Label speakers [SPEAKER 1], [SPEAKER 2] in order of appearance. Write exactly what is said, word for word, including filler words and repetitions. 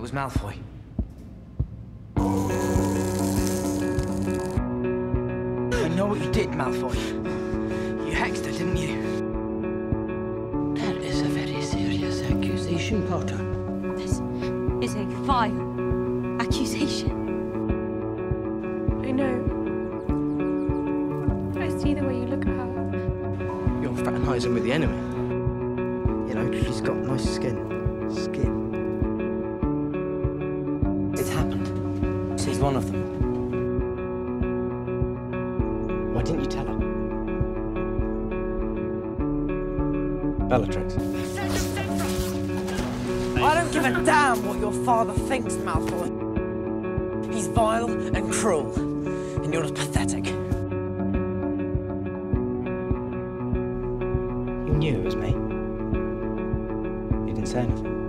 [SPEAKER 1] It was Malfoy. I know what you did, Malfoy. You hexed her, didn't you?
[SPEAKER 2] That is a very serious accusation, Potter.
[SPEAKER 3] This is a vile accusation.
[SPEAKER 4] I know. I see the way you look at her.
[SPEAKER 1] You're fraternising with the enemy. You know, she's got nice skin. Skin. It's happened. She's one of them. Why didn't you tell her? Bellatrix.
[SPEAKER 5] I don't give a damn what your father thinks, Malfoy. He's vile and cruel, and you're just pathetic.
[SPEAKER 1] You knew it was me. You didn't say anything.